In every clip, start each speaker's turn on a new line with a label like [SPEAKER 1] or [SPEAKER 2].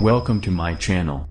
[SPEAKER 1] Welcome to my channel.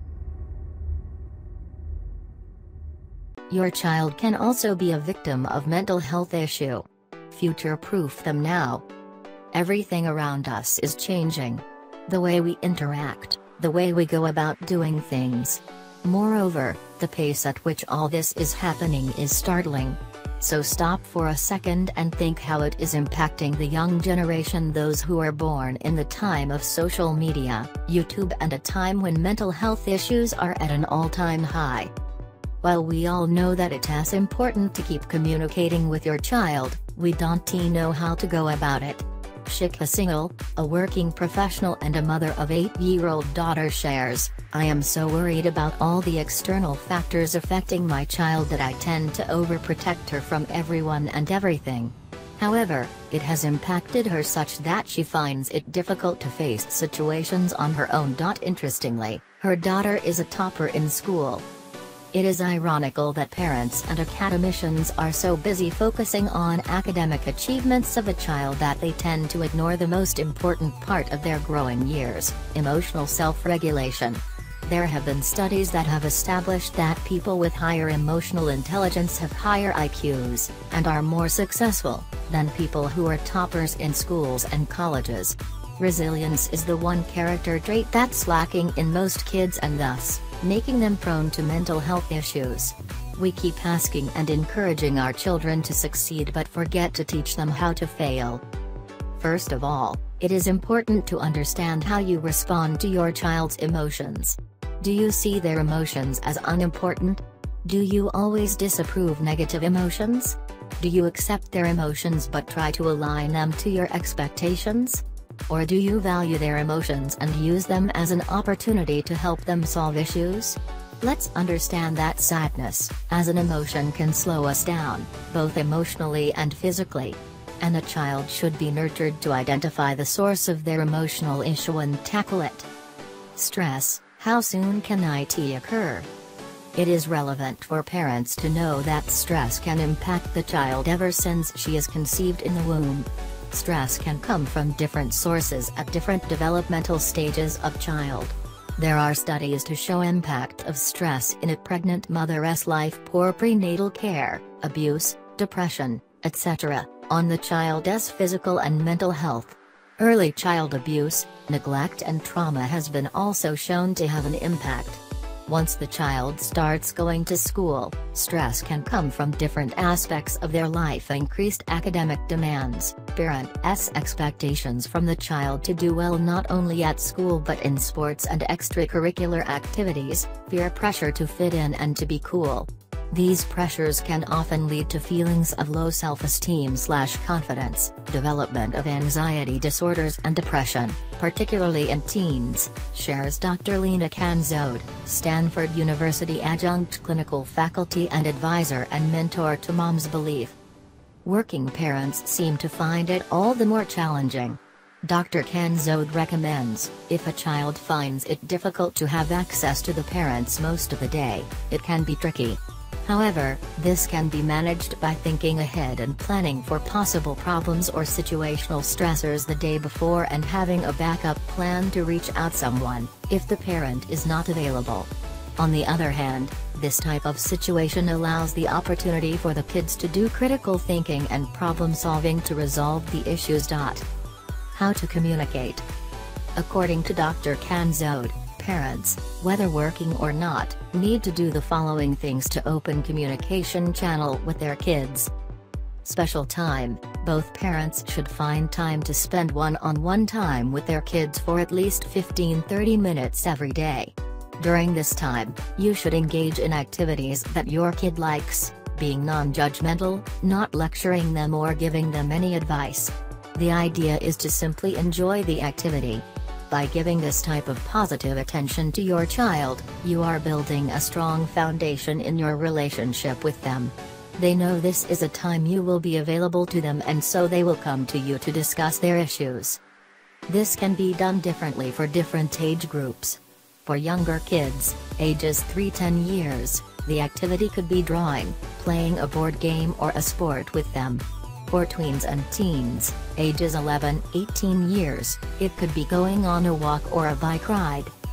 [SPEAKER 2] Your child can also be a victim of mental health issue. Future-proof them now. Everything around us is changing. The way we interact, the way we go about doing things. Moreover, the pace at which all this is happening is startling. So stop for a second and think how it is impacting the young generation, those who are born in the time of social media, YouTube, and a time when mental health issues are at an all-time high. While we all know that it is important to keep communicating with your child, we don't know how to go about it. Shikha Singhal, a working professional and a mother of 8-year-old daughter, shares, "I am so worried about all the external factors affecting my child that I tend to overprotect her from everyone and everything. However, it has impacted her such that she finds it difficult to face situations on her own." Interestingly, her daughter is a topper in school. It is ironical that parents and academicians are so busy focusing on academic achievements of a child that they tend to ignore the most important part of their growing years, emotional self-regulation. There have been studies that have established that people with higher emotional intelligence have higher IQs, and are more successful, than people who are toppers in schools and colleges. Resilience is the one character trait that's lacking in most kids, and thus, making them prone to mental health issues. We keep asking and encouraging our children to succeed but forget to teach them how to fail. First of all, it is important to understand how you respond to your child's emotions. Do you see their emotions as unimportant? Do you always disapprove negative emotions? Do you accept their emotions but try to align them to your expectations? Or do you value their emotions and use them as an opportunity to help them solve issues? Let's understand that sadness, as an emotion, can slow us down, both emotionally and physically. And a child should be nurtured to identify the source of their emotional issue and tackle it. Stress, how soon can it occur? It is relevant for parents to know that stress can impact the child ever since she is conceived in the womb. Stress can come from different sources at different developmental stages of child. There are studies to show impact of stress in a pregnant mother's life, poor prenatal care, abuse, depression, etc., on the child's physical and mental health. Early child abuse, neglect and trauma has been also shown to have an impact. Once the child starts going to school, stress can come from different aspects of their life: increased academic demands, parents' expectations from the child to do well not only at school but in sports and extracurricular activities, peer pressure to fit in and to be cool. These pressures can often lead to feelings of low self-esteem/confidence, development of anxiety disorders and depression, particularly in teens, shares Dr. Lena Kanzode, Stanford University adjunct clinical faculty and advisor and mentor to moms. Belief. Working parents seem to find it all the more challenging. Dr. Kanzode recommends, if a child finds it difficult to have access to the parents most of the day, it can be tricky. However, this can be managed by thinking ahead and planning for possible problems or situational stressors the day before, and having a backup plan to reach out someone, if the parent is not available. On the other hand, this type of situation allows the opportunity for the kids to do critical thinking and problem solving to resolve the issues. How to communicate. According to Dr. Kanzode, parents, whether working or not, need to do the following things to open communication channel with their kids. Special time. Both parents should find time to spend one-on-one time with their kids for at least 15-30 minutes every day. During this time, you should engage in activities that your kid likes, being non-judgmental, not lecturing them or giving them any advice. The idea is to simply enjoy the activity. By giving this type of positive attention to your child, you are building a strong foundation in your relationship with them. They know this is a time you will be available to them, and so they will come to you to discuss their issues. This can be done differently for different age groups. For younger kids, ages 3-10 years, the activity could be drawing, playing a board game or a sport with them. For tweens and teens, ages 11-18 years, it could be going on a walk or a bike ride,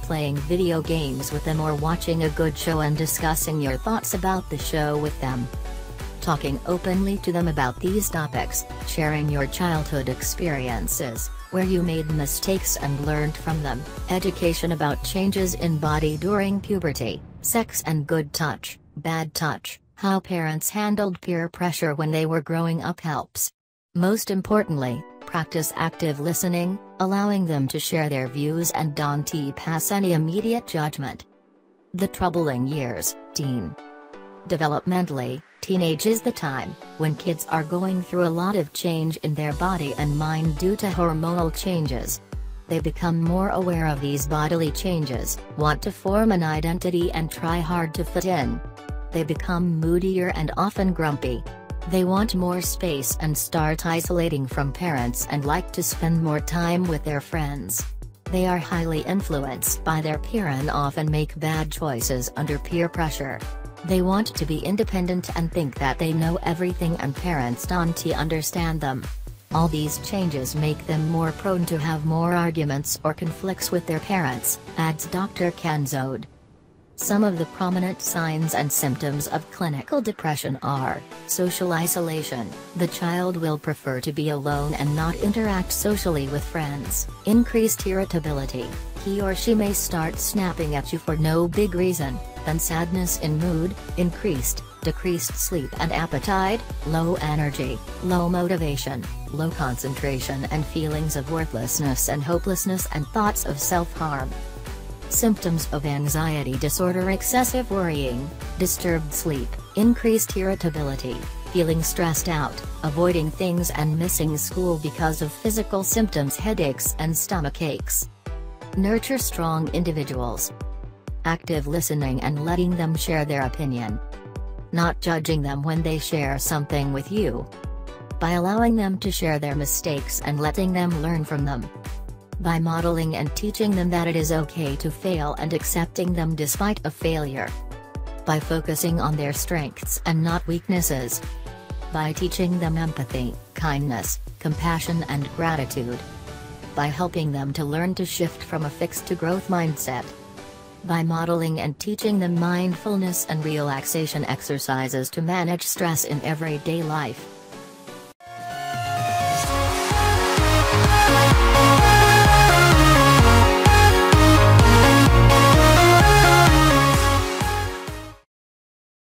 [SPEAKER 2] playing video games with them or watching a good show and discussing your thoughts about the show with them. Talking openly to them about these topics, sharing your childhood experiences, where you made mistakes and learned from them, education about changes in body during puberty, sex and good touch, bad touch, how parents handled peer pressure when they were growing up helps. Most importantly, practice active listening, allowing them to share their views and don't pass any immediate judgment. The troubling years, teen. Developmentally, teenage is the time when kids are going through a lot of change in their body and mind due to hormonal changes. They become more aware of these bodily changes, want to form an identity and try hard to fit in. They become moodier and often grumpy. They want more space and start isolating from parents and like to spend more time with their friends. They are highly influenced by their peer and often make bad choices under peer pressure. They want to be independent and think that they know everything and parents don't understand them. All these changes make them more prone to have more arguments or conflicts with their parents, adds Dr. Kanzode. Some of the prominent signs and symptoms of clinical depression are: social isolation, the child will prefer to be alone and not interact socially with friends; increased irritability, he or she may start snapping at you for no big reason; then sadness in mood, decreased sleep and appetite, low energy, low motivation, low concentration and feelings of worthlessness and hopelessness and thoughts of self-harm. Symptoms of anxiety disorder: excessive worrying, disturbed sleep, increased irritability, feeling stressed out, avoiding things and missing school because of physical symptoms: headaches and stomach aches. Nurture strong individuals. Active listening and letting them share their opinion. Not judging them when they share something with you. By allowing them to share their mistakes and letting them learn from them. By modeling and teaching them that it is okay to fail and accepting them despite a failure. By focusing on their strengths and not weaknesses. By teaching them empathy, kindness, compassion and gratitude. By helping them to learn to shift from a fixed to growth mindset. By modeling and teaching them mindfulness and relaxation exercises to manage stress in everyday life.